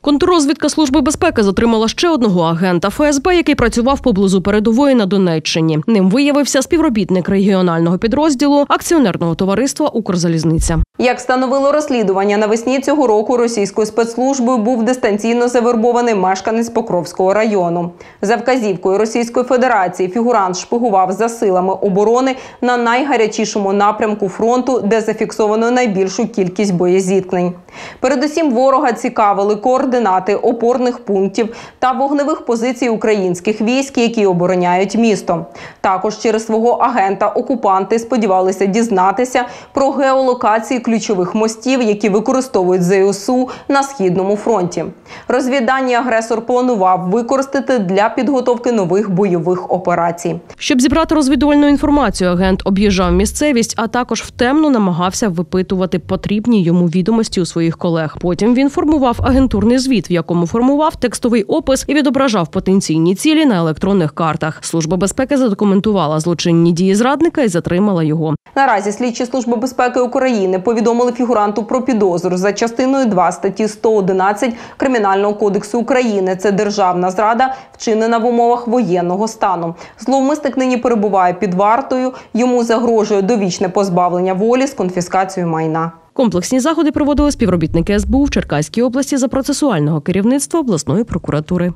Контррозвідка Служби безпеки затримала ще одного агента ФСБ, який працював поблизу передової на Донеччині. Ним виявився співробітник регіонального підрозділу акціонерного товариства «Укрзалізниця». Як встановило розслідування, навесні цього року російською спецслужбою був дистанційно завербований мешканець Покровського району. За вказівкою Російської Федерації фігурант шпигував за силами оборони на найгарячішому напрямку фронту, де зафіксовано найбільшу кількість боєзіткнень. Передусім ворога цікавили координати опорних пунктів та вогневих позицій українських військ, які обороняють місто. Також через свого агента окупанти сподівалися дізнатися про геолокації ключових мостів, які використовують ЗСУ на Східному фронті. Розвіддані агресор планував використати для підготовки нових бойових операцій. Щоб зібрати розвідувальну інформацію, агент об'їжджав місцевість, а також втемно намагався випитувати потрібні йому відомості у своїх колег. Потім він формував агентурний звіт, в якому формував текстовий опис і відображав потенційні цілі на електронних картах. Служба безпеки задокументувала злочинні дії зрадника і затримала його. Наразі слідчі Служби безпеки України повідомили фігуранту про підозру за частиною 2 статті 111 Кримінального кодексу України. Це державна зрада, вчинена в умовах воєнного стану. Зловмисник нині перебуває під вартою. Йому загрожує довічне позбавлення волі з конфіскацією майна. Комплексні заходи проводили співробітники СБУ в Черкаській області за процесуального керівництва обласної прокуратури.